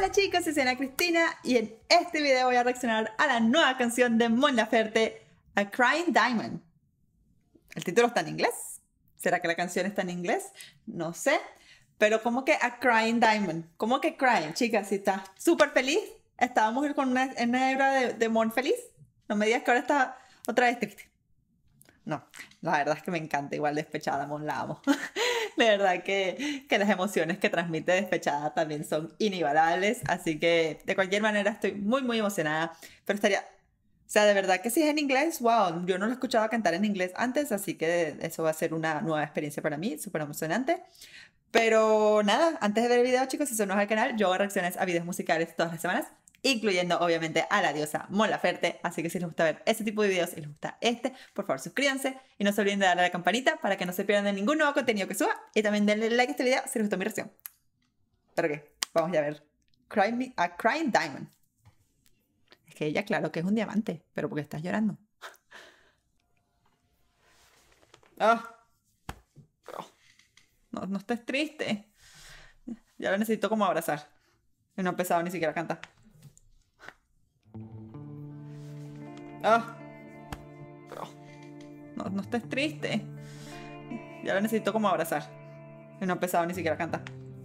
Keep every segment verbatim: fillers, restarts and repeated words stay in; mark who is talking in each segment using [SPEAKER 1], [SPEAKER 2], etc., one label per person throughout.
[SPEAKER 1] Hola chicos, soy Ana Cristina y en este video voy a reaccionar a la nueva canción de Mon Laferte, A Crying Diamond. El título está en inglés. ¿Será que la canción está en inglés? No sé. Pero como que A Crying Diamond. ¿Cómo que crying, chicas? Si está súper feliz. Estábamos con una, en una hebra de, de Mon feliz. No me digas que ahora está otra vez triste. No, la verdad es que me encanta, igual Despechada, Mon, la amo. De verdad que, que las emociones que transmite Despechada también son inigualables, así que de cualquier manera estoy muy muy emocionada, pero estaría, o sea, de verdad que si es en inglés, wow, yo no lo he escuchado cantar en inglés antes, así que eso va a ser una nueva experiencia para mí, súper emocionante. Pero nada, antes de ver el video, chicos, si son nuevos al canal, yo hago reacciones a videos musicales todas las semanas, incluyendo obviamente a la diosa Mon Laferte, así que si les gusta ver este tipo de videos y les gusta este, por favor suscríbanse y no se olviden de darle a la campanita para que no se pierdan de ningún nuevo contenido que suba y también denle like a este video si les gustó mi reacción. Pero qué, vamos ya a ver Cry Me, A Crying Diamond. Es que ella claro que es un diamante, pero porque estás llorando. Ah, oh, no, no estés triste. Ya lo necesito como abrazar. Y no he empezado ni siquiera a cantar. Ah, oh, no, no estés triste. Ya lo necesito como abrazar. Y no he empezado ni siquiera a cantar.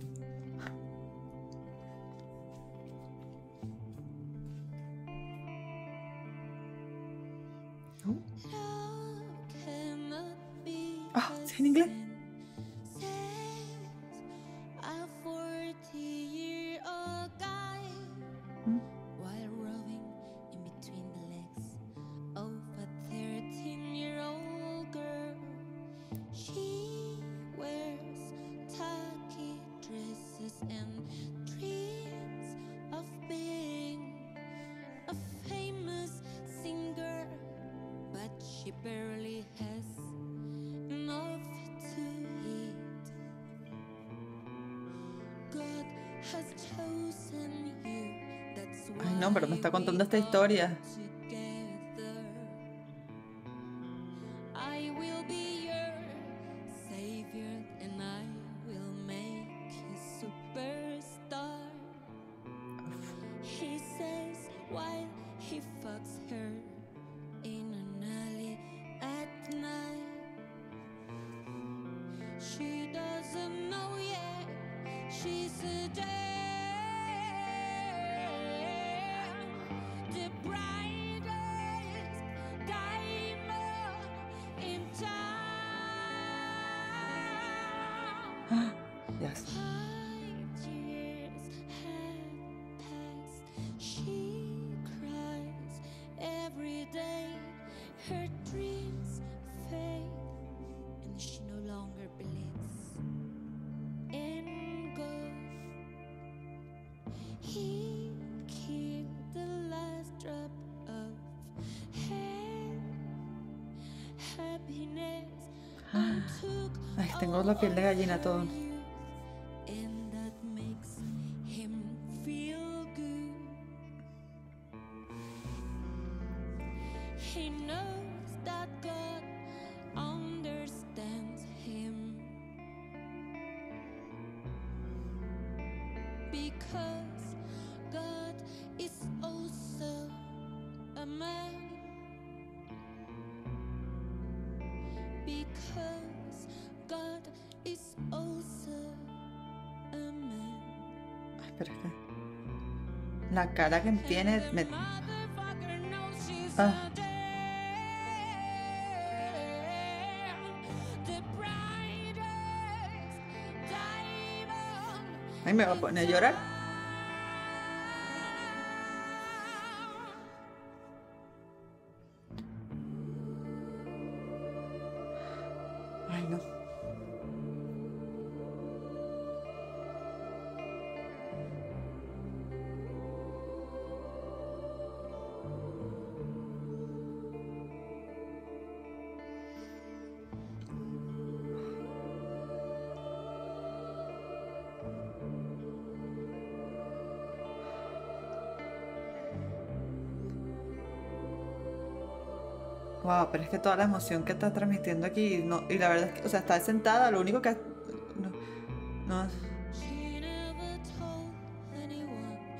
[SPEAKER 1] Uh. Ah, ¿sí en inglés?
[SPEAKER 2] Barely has enough to eat. God has chosen you. That's why
[SPEAKER 1] Ay, no, pero me está contando esta historia.
[SPEAKER 2] together. I will be your savior and I will make you superstar. He says while he fucks her in an alley at night. She doesn't know yet, she's a damn, the brightest diamond in town.
[SPEAKER 1] Yes.
[SPEAKER 2] Five years have passed, she cries every day. Her dreams fade and she no longer believes in God. He killed the last drop of hair, happiness, and took
[SPEAKER 1] Ay, tengo la piel de gallina todo.
[SPEAKER 2] and that makes him feel good. He knows that God understands him because God is also a man. Because God is also a man.
[SPEAKER 1] Ay, pero es que la cara que tiene me... Ah. Ay, me va a poner a llorar. Ay, no. Wow, pero es que toda la emoción que está transmitiendo aquí, no, y la verdad es que, o sea, está sentada, lo único que... No, no,
[SPEAKER 2] She never told anyone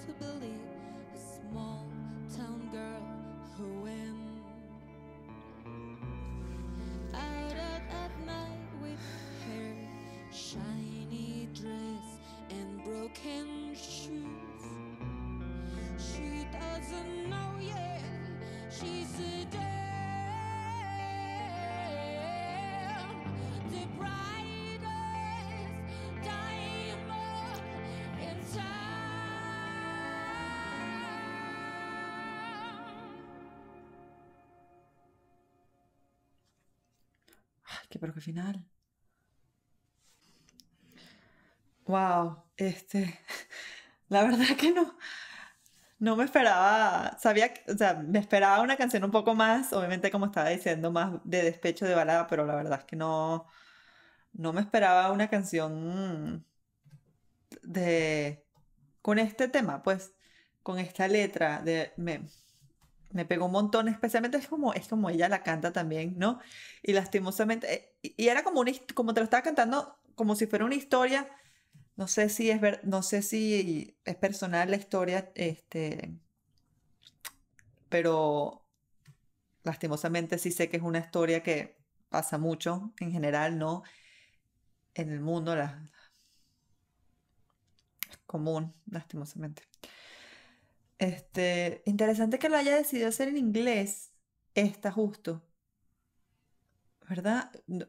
[SPEAKER 2] to believe a small town girl who went out at, at night with her shiny dress and broken shoes. She doesn't know yet she's a damn, the brightest diamond in town.
[SPEAKER 1] Ay, qué pero qué final. Wow, este, la verdad que no, no me esperaba, sabía, que- o sea, me esperaba una canción un poco más, obviamente como estaba diciendo, más de despecho de balada, pero la verdad es que no, no me esperaba una canción de, con este tema, pues, con esta letra, de, me, me pegó un montón, especialmente es como, es como ella la canta también, ¿no? Y lastimosamente, eh, y y era como una, hist- como te lo estaba cantando, como si fuera una historia. No sé si es ver, no sé si es personal la historia, este, pero lastimosamente sí sé que es una historia que pasa mucho en general, ¿no? En el mundo, la, es común, lastimosamente. Este, interesante que lo haya decidido hacer en inglés, está justo, ¿verdad? No-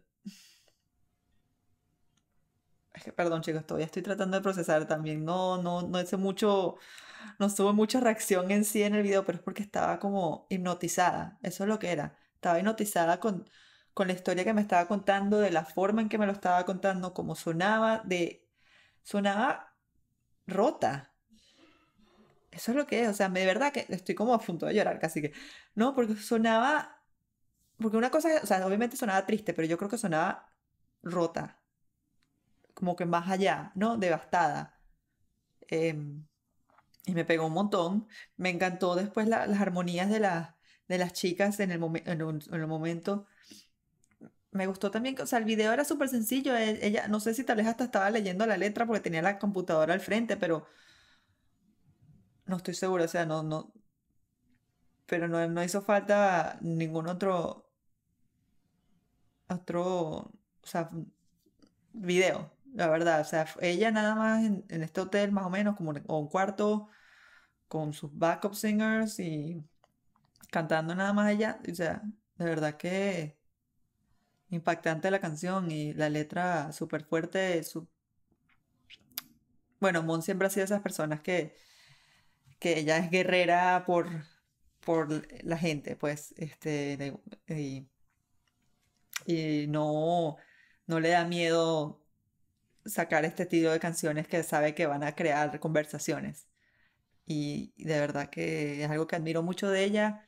[SPEAKER 1] es que, perdón, chicos, todavía estoy tratando de procesar también. No, no, no hice mucho, no tuve mucha reacción en sí en el video, pero es porque estaba como hipnotizada. Eso es lo que era. Estaba hipnotizada con, con la historia que me estaba contando, de la forma en que me lo estaba contando, cómo sonaba, de, sonaba rota. Eso es lo que es. O sea, de verdad que estoy como a punto de llorar, casi que. No, porque sonaba, porque una cosa, o sea, obviamente sonaba triste, pero yo creo que sonaba rota, como que más allá, ¿no? Devastada. Em, y me pegó un montón. Me encantó después la- las armonías de, la- de las chicas en el, momen- en un- en el momento. Me gustó también, que, o sea, el video era súper sencillo. e- Ella, no sé si tal vez hasta estaba leyendo la letra porque tenía la computadora al frente, pero no estoy segura. O sea, no, no, pero no, no hizo falta ningún otro, otro, o sea, video, la verdad. O sea, ella nada más en, en este hotel, más o menos, como en- o un cuarto con sus backup singers y cantando nada más ella. O sea, de verdad que impactante la canción y la letra súper fuerte. su- Bueno, Mon siempre ha sido esas personas que, que ella es guerrera por, por la gente, pues, este, de- y, y no, no le da miedo sacar este estilo de canciones que sabe que van a crear conversaciones. Y, y de verdad que es algo que admiro mucho de ella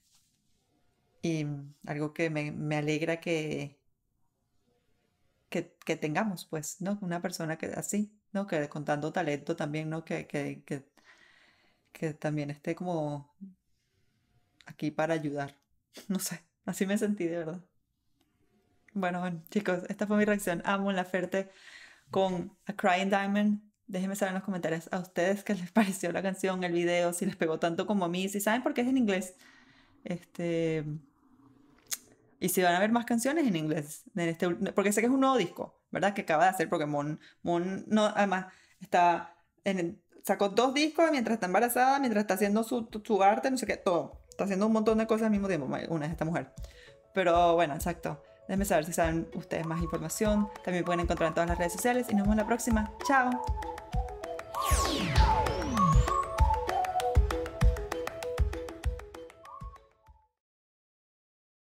[SPEAKER 1] y algo que me, me alegra que, que, que tengamos, pues, ¿no? Una persona que así, ¿no? Que con tanto talento también, ¿no? Que, que, que, que también esté como aquí para ayudar. No sé, así me sentí de verdad. Bueno, bueno, chicos, esta fue mi reacción a Mon Laferte con A Crying Diamond. Déjenme saber en los comentarios a ustedes qué les pareció la canción, el video, si les pegó tanto como a mí, si saben por qué es en inglés. Este, y si van a ver más canciones en inglés, en este, ul- porque sé que es un nuevo disco, ¿verdad? Que acaba de hacer, porque Mon, Mon no, además, está en el- sacó dos discos mientras está embarazada, mientras está haciendo su, su arte, no sé qué, todo. Está haciendo un montón de cosas al mismo tiempo, una es esta mujer. Pero bueno, exacto. Déjenme saber si saben ustedes más información. También pueden encontrar en todas las redes sociales y nos vemos la próxima. Chao.